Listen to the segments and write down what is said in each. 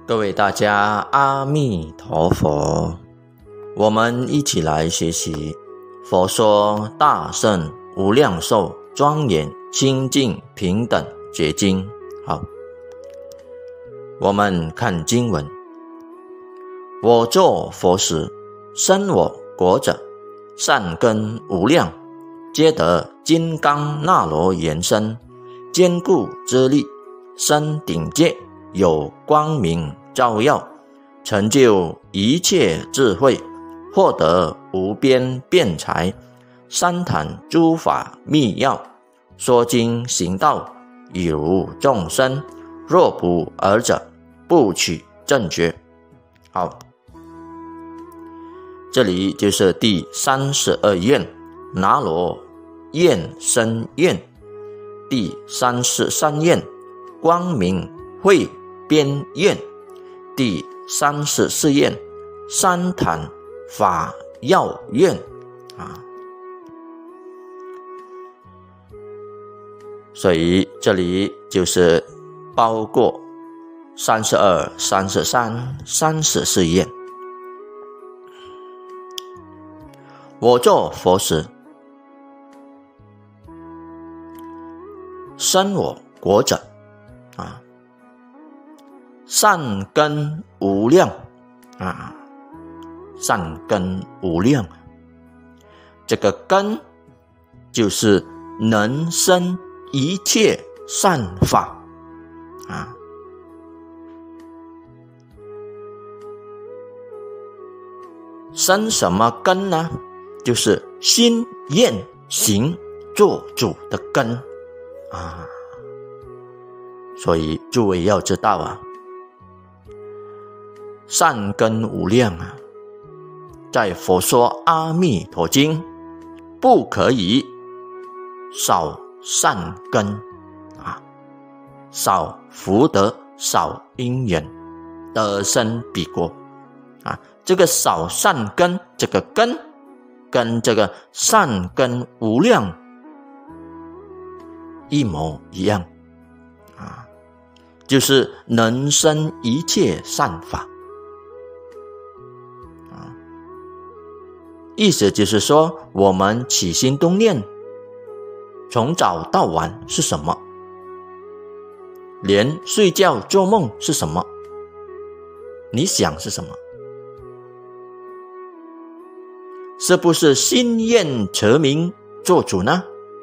各位大家阿弥陀佛，我们一起来学习佛说大圣无量寿庄严清净平等觉经。好，我们看经文。我作佛时，生我国者，善根无量，皆得金刚那罗延伸，坚固之力，生顶界，有光明照耀，成就一切智慧，获得无边辩才，三坛诸法密要，说经行道，以如众生，若不尔者，不取正觉。好，这里就是第32愿那罗延伸愿，第33愿光明慧边愿，第34愿三坛法要愿所以这里就是包括32、33、34愿。我作佛时，生我国者善根无量善根无量，这个根就是能生一切善法生什么根呢？就是心愿行做主的根所以诸位要知道善根无量在佛说阿弥陀经不可以少善根少福德，少因缘，得生彼国这个少善根，这个根跟这个善根无量一模一样就是能生一切善法意思就是说，我们起心动念从早到晚是什么？连睡觉做梦是什么？你想是什么？是不是心愿持名做主呢？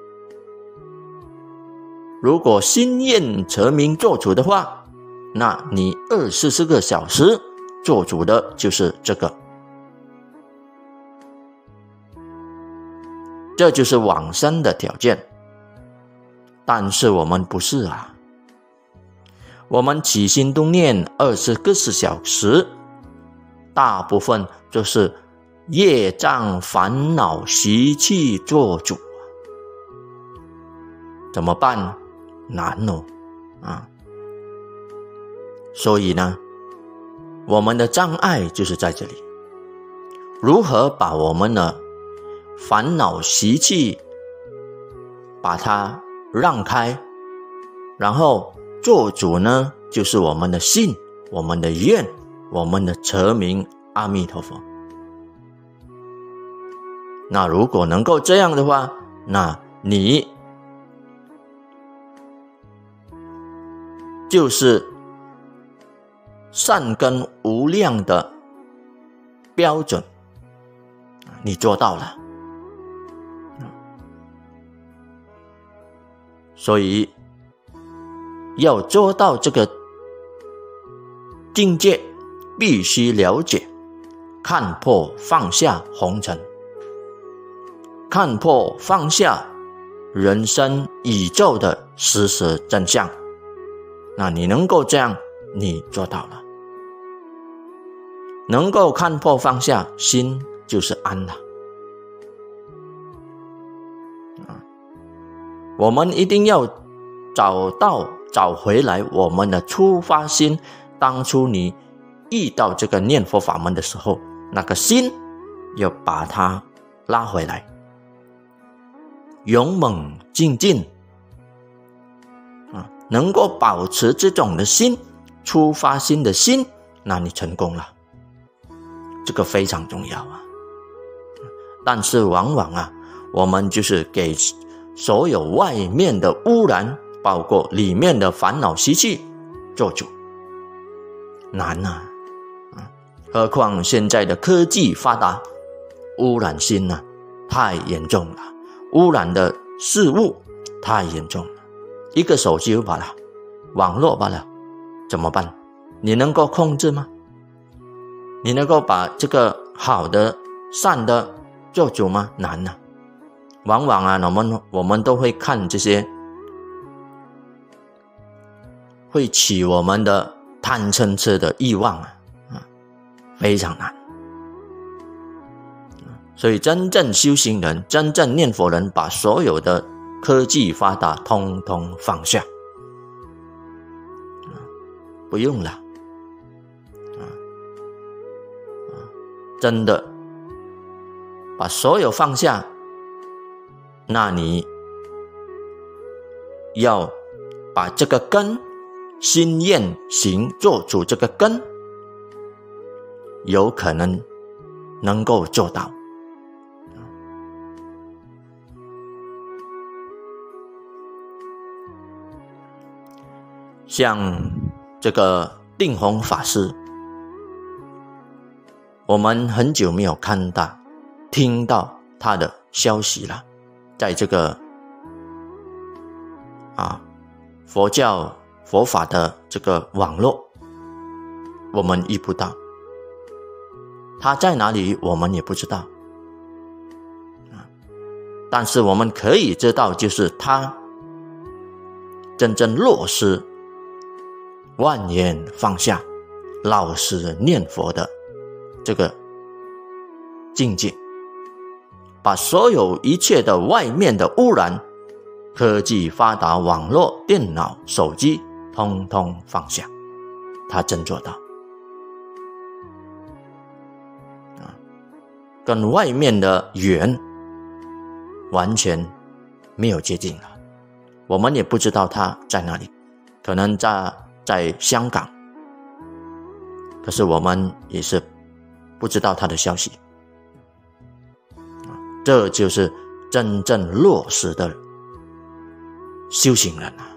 如果心愿持名做主的话，那你24个小时做主的就是这个，这就是往生的条件。但是我们不是我们起心动念24小时，大部分就是业障烦恼习气做主，怎么办？难所以呢，我们的障碍就是在这里。如何把我们的烦恼习气把它让开，然后做主呢，就是我们的信，我们的愿，我们的持名阿弥陀佛。那如果能够这样的话，那你就是善根无量的标准，你做到了。所以要做到这个境界，必须了解看破放下红尘，看破放下人生宇宙的实真相。那你能够这样，你做到了。能够看破放下，心就是安了。我们一定要找回来我们的出发心。当初你遇到这个念佛法门的时候，那个心要把它拉回来，勇猛精进能够保持这种的心， 出发心的心，那你成功了。这个非常重要啊。但是往往啊，我们就是给所有外面的污染，包括里面的烦恼习气做主，难啊。何况现在的科技发达，污染心啊太严重了，污染的事物太严重了。一个手机罢了，网络罢了，怎么办？你能够控制吗？你能够把这个好的善的做主吗？难啊。往往啊，我们都会看这些会起我们的贪嗔痴的欲望啊，非常难。所以真正修行人，真正念佛人，把所有的科技发达通通放下，不用了，真的把所有放下。那你要把这个根，心愿行做主这个根，有可能能够做到。像这个定弘法师，我们很久没有看到听到他的消息了，在这个佛教佛法的这个网络，我们遇不到他在哪里，我们也不知道。但是我们可以知道，就是他真正落实万缘放下，老实念佛的这个境界，把所有一切的外面的污染，科技发达，网络、电脑、手机，通通放下，他真做到。跟外面的缘完全没有接近了，我们也不知道他在哪里，可能在香港，可是我们也是不知道他的消息。这就是真正落实的修行人啊。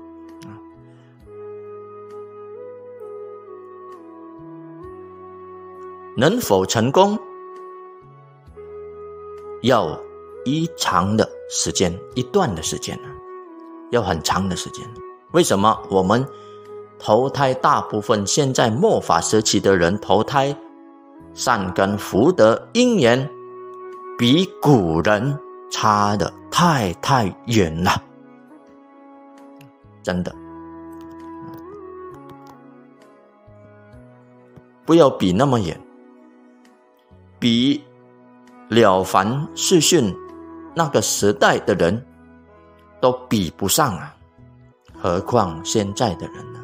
能否成功，要一长的时间，一段的时间，要很长的时间。为什么我们投胎大部分现在末法时期的人投胎善根福德因缘比古人差的太远了，真的。不要比那么远，比了凡四训那个时代的人都比不上啊，何况现在的人呢？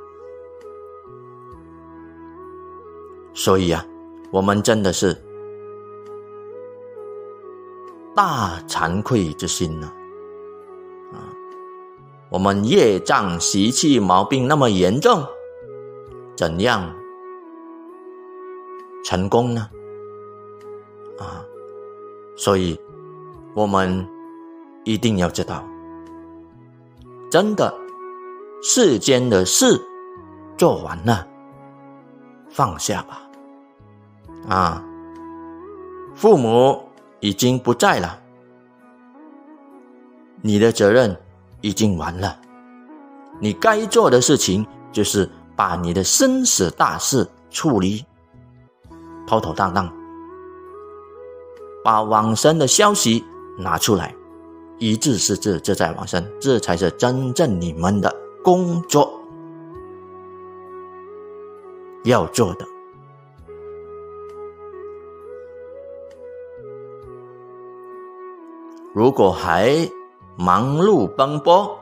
所以啊，我们真的是大惭愧之心呢。我们业障习气毛病那么严重，怎样成功呢？所以我们一定要知道，真的世间的事做完了，放下吧。父母已经不在了，你的责任已经完了，你该做的事情就是把你的生死大事处理妥妥当当，把往生的消息拿出来，一字是字，这在往生，这才是真正你们的工作要做的。如果还忙碌奔波，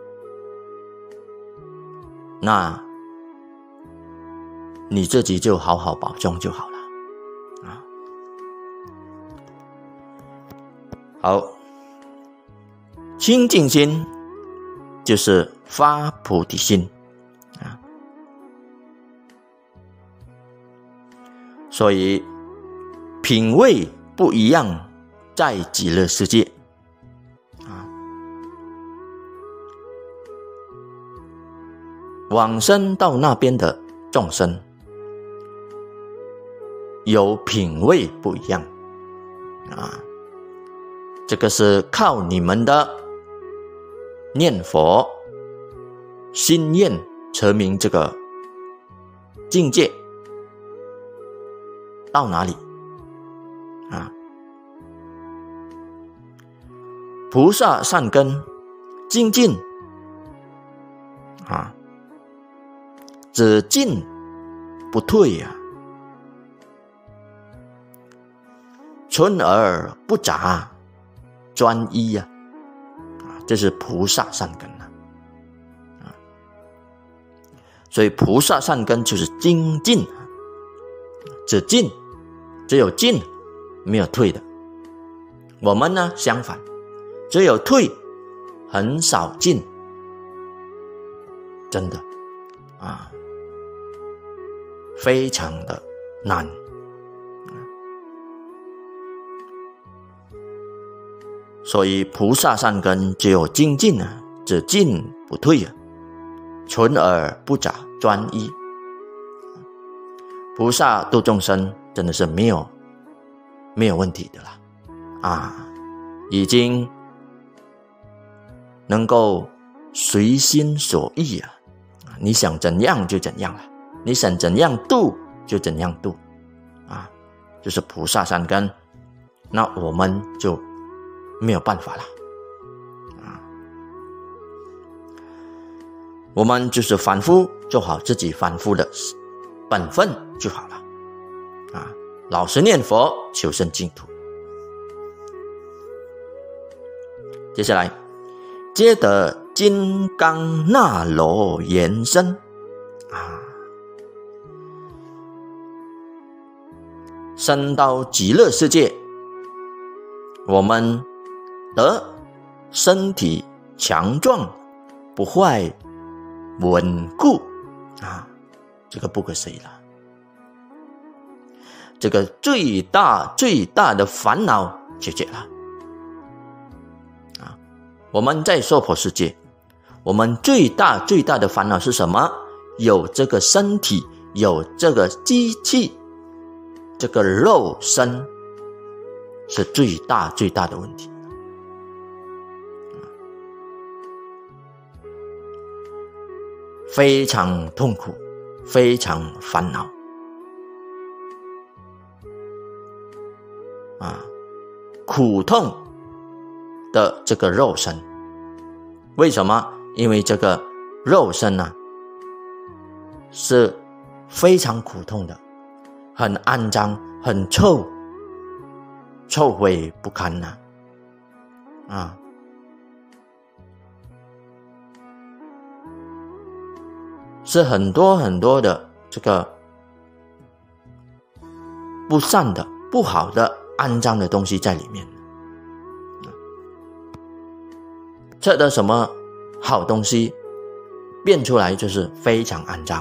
那你自己就好好保重就好了。好，清净心就是发菩提心。 所以品味不一样，在极乐世界往生到那边的众生有品味不一样这个是靠你们的念佛心愿成明这个境界到哪里菩萨善根精进只进不退存而不杂专一这是菩萨善根所以菩萨善根就是精进只进，只有进没有退的。我们呢相反，只有退很少进，真的非常的难所以菩萨善根只有精进只进不退存而不杂专一。菩萨度众生真的是没有问题的啦已经能够随心所欲你想怎样就怎样了，你想怎样度就怎样度就是菩萨善根，那我们就没有办法了我们就是凡夫做好自己凡夫的本分就好了老实念佛求生净土。接下来皆得金刚那罗延伸升到极乐世界，我们得身体强壮不坏稳固这个不可思议了。这个最大的烦恼解决了我们在娑婆世界，我们最大的烦恼是什么？有这个身体，有这个机器，这个肉身是最大的问题非常痛苦，非常烦恼苦痛的这个肉身。为什么？因为这个肉身是非常苦痛的，很肮脏，很臭秽不堪是很多的这个不善的、不好的、肮脏的东西在里面。这的什么好东西变出来就是非常肮脏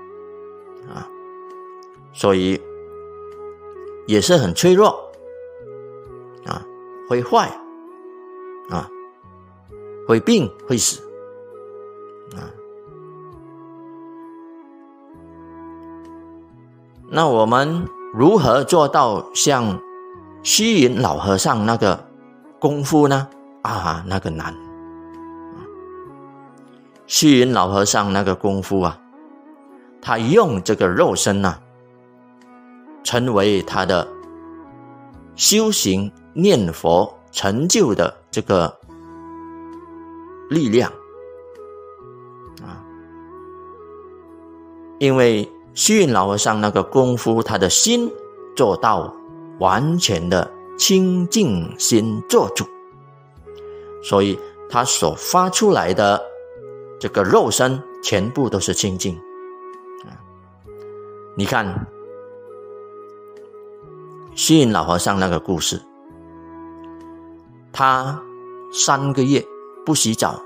所以也是很脆弱会坏会病会死那我们如何做到像虚云老和尚那个功夫呢？那个难虚云老和尚那个功夫他用这个肉身成为他的修行念佛成就的这个力量因为虚云老和尚那个功夫，他的心做到完全的清净心做主，所以他所发出来的这个肉身全部都是清净你看虚云老和尚那个故事，他3个月不洗澡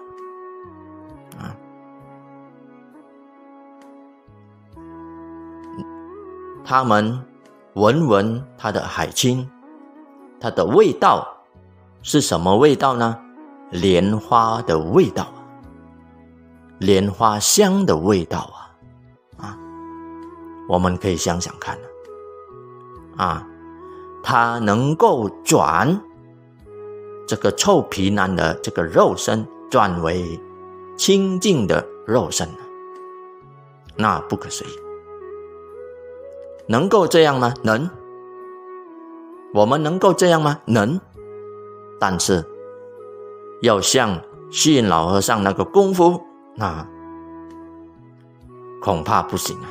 他们闻闻它的海清，它的味道是什么味道呢？莲花的味道，莲花香的味道我们可以想想看它能够转这个臭皮囊的这个肉身转为清净的肉身，那不可思议。能够这样吗？能。我们能够这样吗？能。但是要像虚云老和尚那个功夫，那恐怕不行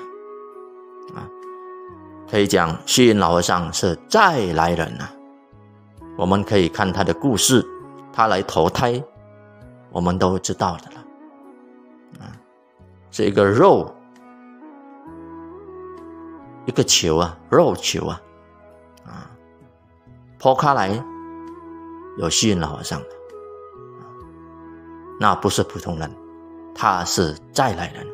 可以讲虚云老和尚是再来人我们可以看他的故事，他来投胎我们都知道的了是一个肉，一个球肉球剖开来有虚云老和尚的那不是普通人，他是再来人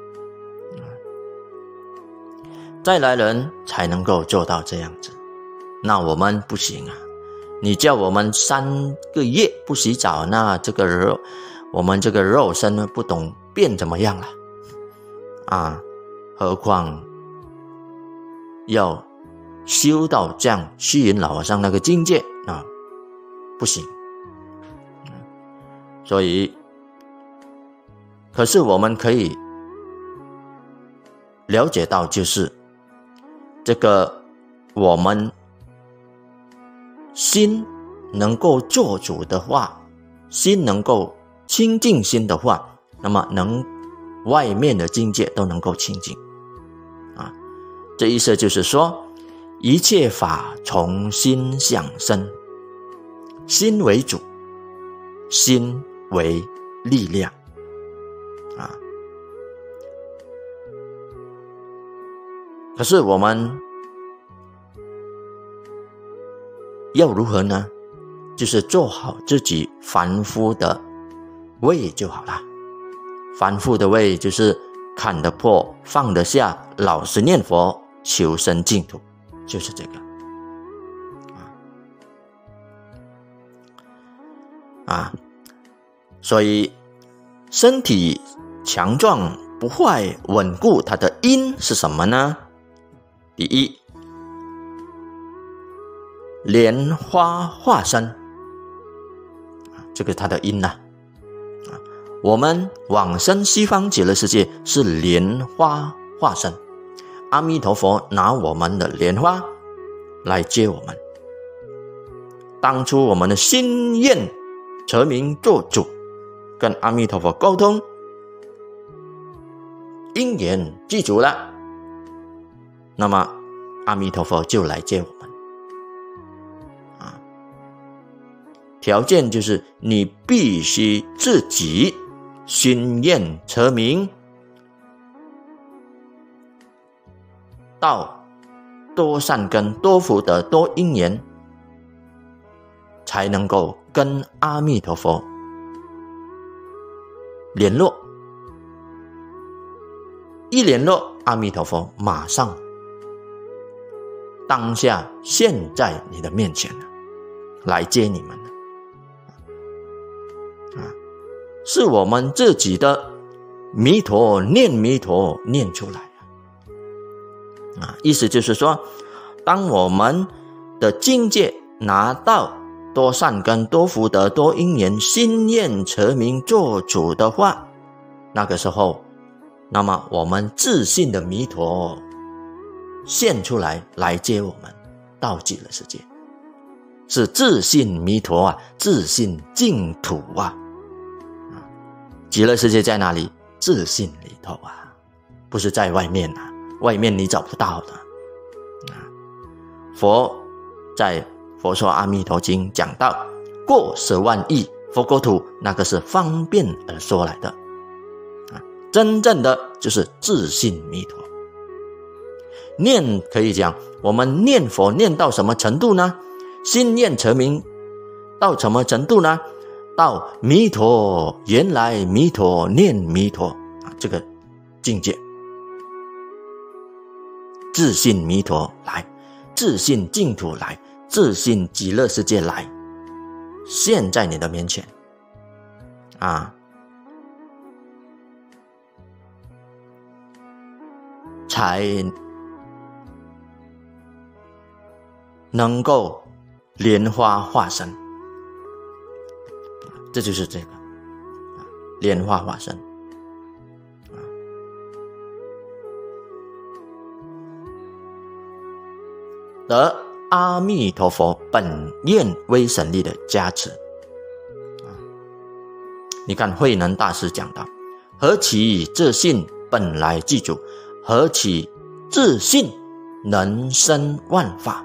再来人才能够做到这样子，那我们不行你叫我们3个月不洗澡，那这个肉，我们这个肉身呢不懂变怎么样了何况要修到这样虚云老和尚那个境界不行所以可是我们可以了解到，就是这个我们心能够做主的话，心能够清净心的话，那么外面的境界都能够清净这意思就是说，一切法从心想生，心为主，心为力量可是我们要如何呢？就是做好自己凡夫的位就好了。凡夫的位就是看得破，放得下，老实念佛，求生净土，就是这个所以身体强壮不坏稳固，它的因是什么呢？第一，莲花化身这个它的因我们往生西方极乐世界是莲花化身，阿弥陀佛拿我们的莲花来接我们。当初我们的心愿持名做主，跟阿弥陀佛沟通，因缘具足了，那么阿弥陀佛就来接我们条件就是你必须自己心愿持名，到多善根多福德多因缘，才能够跟阿弥陀佛联络。一联络，阿弥陀佛马上当下现在你的面前来接你们是我们自己的弥陀念出来意思就是说，当我们的境界拿到多善根多福德多因缘，心愿持名做主的话，那个时候那么我们自信的弥陀现出来来接我们到极乐世界，是自信弥陀自信净土极乐世界在哪里？自信里头不是在外面外面你找不到的佛在《佛说阿弥陀经》讲到，过10万亿佛国土，那个是方便而说来的真正的就是自信弥陀。念可以讲，我们念佛念到什么程度呢？心念持名到什么程度呢？到弥陀原来弥陀念弥陀这个境界，自信弥陀来自信净土来，自信极乐世界来，现在你的面前啊，才能够莲花化身。这就是这个莲花化身。得阿弥陀佛本愿威神力的加持。你看慧能大师讲到，何其自信本来具足，何其自信能生万法。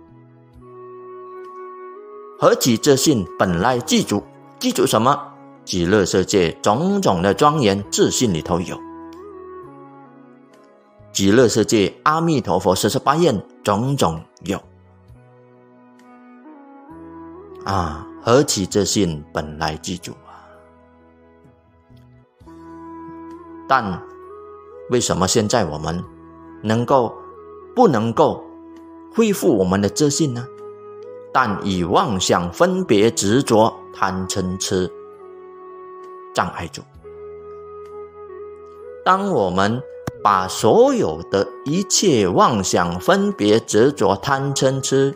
何其自信本来具足，具足什么？极乐世界种种的庄严自信里头有，极乐世界阿弥陀佛48愿种种有啊，何其自信本来具足啊！但为什么现在我们不能够恢复我们的自信呢？但以妄想分别执着贪嗔痴障碍住。当我们把所有的一切妄想分别执着贪嗔痴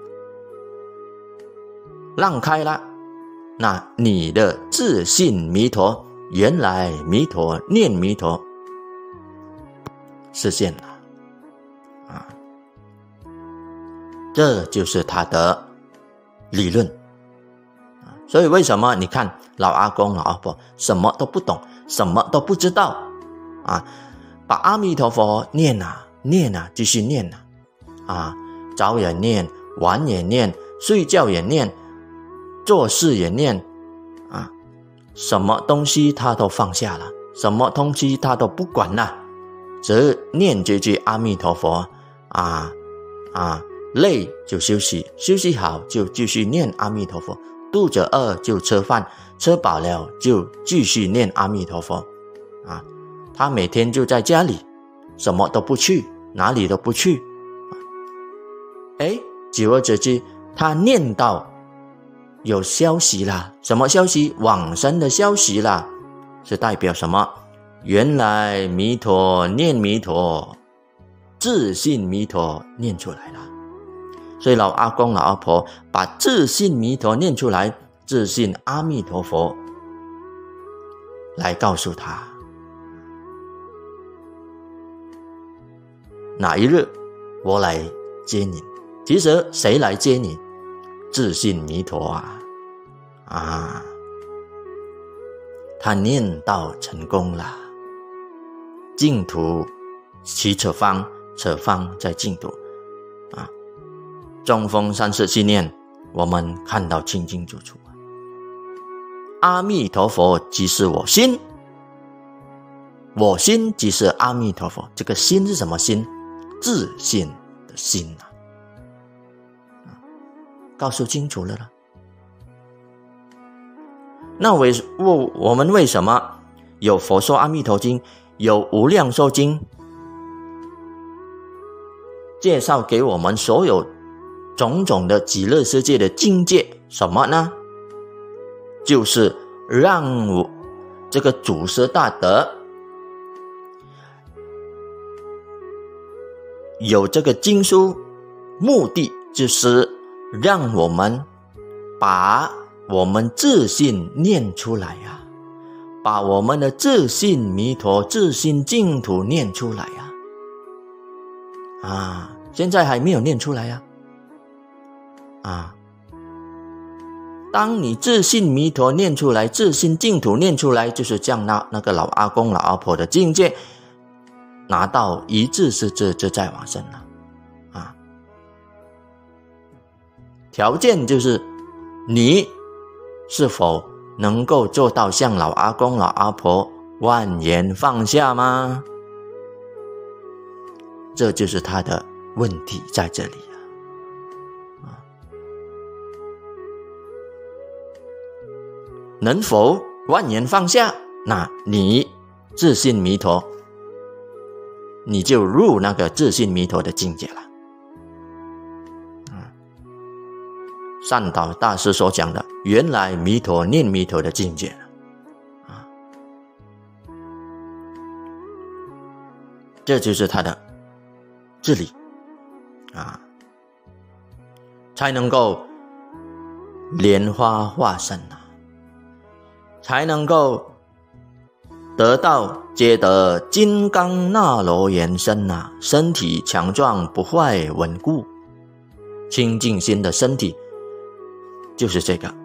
让开了，那你的自信弥陀，原来弥陀念弥陀实现了啊！这就是他的理论。所以为什么你看老阿公老阿婆什么都不懂，什么都不知道啊，把阿弥陀佛念啊念啊，继续念啊，早也念，晚也念，睡觉也念，做事也念啊，什么东西他都放下了，什么东西他都不管了，只念这句阿弥陀佛啊，累就休息，休息好就继续念阿弥陀佛，肚子饿就吃饭，吃饱了就继续念阿弥陀佛啊。他每天就在家里，什么都不去，哪里都不去。久而久之，他念到有消息啦，什么消息？往生的消息啦，是代表什么？原来弥陀念弥陀，自信弥陀念出来了。所以老阿公老阿婆把自信弥陀念出来，自信阿弥陀佛来告诉他，哪一日我来接你。其实谁来接你？自信弥陀他念到成功了。净土其此方，此方在净土中峰34念我们看到清清楚楚。阿弥陀佛即是我心，我心即是阿弥陀佛。这个心是什么心？自信的心告诉清楚了啦。那我们为什么有佛说阿弥陀经，有无量寿经，介绍给我们所有种种的极乐世界的境界？什么呢？就是让我这个祖师大德有这个经书，目的就是让我们把我们自信念出来把我们的自信弥陀、自信净土念出来现在还没有念出来当你自信弥陀念出来，自信净土念出来，就是将那个老阿公老阿婆的境界拿到一字是自在往生了条件就是你是否能够做到像老阿公老阿婆万言放下吗？这就是他的问题在这里能否万言放下？那你自信弥陀，你就入那个自信弥陀的境界了善导大师所讲的原来弥陀念弥陀的境界啊，这就是他的治理啊，才能够莲花化身啊，才能够得到皆得金刚那罗延身啊，身体强壮不坏稳固，清净心的身体就是这个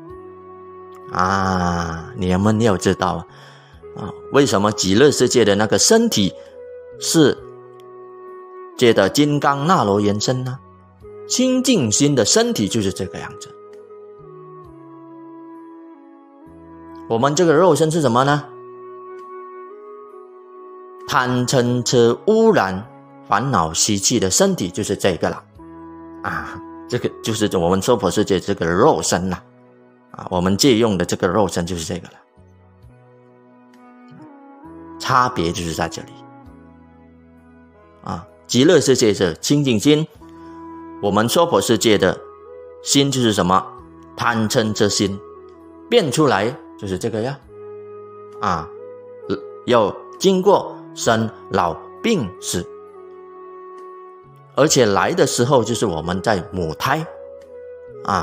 啊！你们要知道啊，为什么极乐世界的那个身体是皆得金刚那罗延身呢？清净心的身体就是这个样子。我们这个肉身是什么呢？贪嗔痴污染烦恼习气的身体就是这个了啊，这个就是我们娑婆世界这个肉身了啊，我们借用的这个肉身就是这个了，差别就是在这里啊。极乐世界是清净心，我们娑婆世界的心就是什么？贪嗔痴心，变出来就是这个呀啊，要经过生老病死，而且来的时候就是我们在母胎啊，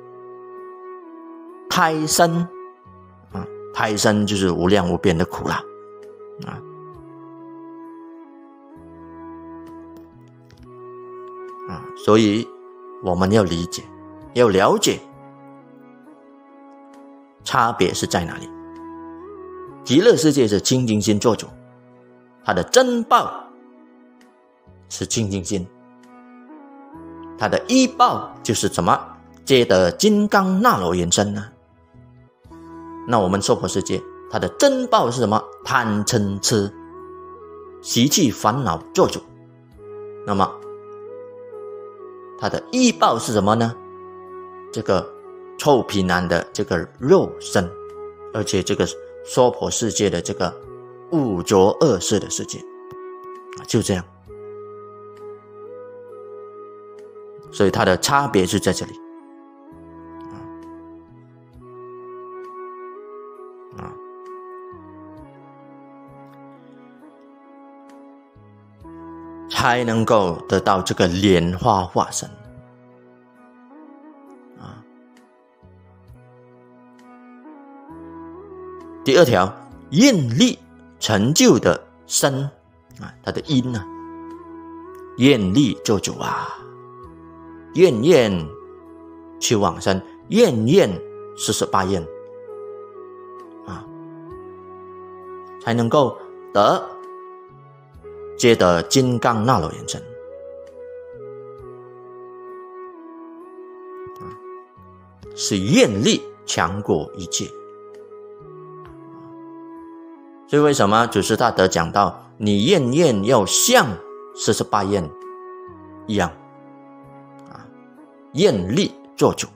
胎生啊，胎生就是无量无边的苦啦啊，所以我们要理解，要了解差别是在哪里。极乐世界是清净心做主，它的真报是清净心，它的依报就是什么？皆得金刚那罗延身呢？那我们娑婆世界它的真报是什么？贪嗔痴习气烦恼做主，那么它的依报是什么呢？这个臭皮囊的这个肉身，而且这个娑婆世界的这个五浊恶世的世界就这样，所以它的差别是在这里才能够得到这个莲花化身第二条，愿力成就的身啊，它的因啊，愿力做主啊，愿愿去往生，愿愿48愿啊，才能够皆得金刚那罗延身是愿力强过一切。所以为什么祖师大德讲到你愿要像48愿一样啊，愿力做主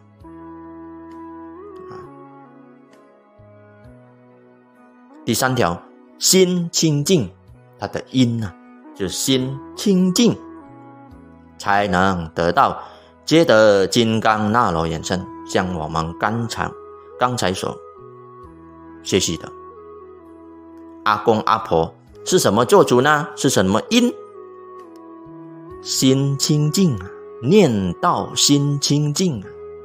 第三条，心清净，它的因啊，就是心清净，才能得到皆得金刚那罗延身，像我们刚才所学习的。阿公阿婆是什么做主呢？是什么因？心清净啊，念道心清净啊，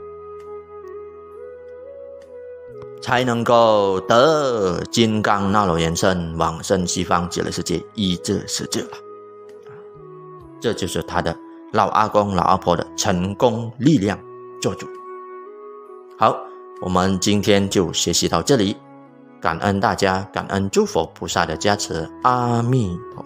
才能够得金刚那罗延身，往生西方极乐世界依这世界了。这就是他的老阿公老阿婆的成功力量做主。好，我们今天就学习到这里，感恩大家，感恩诸佛菩萨的加持，阿弥陀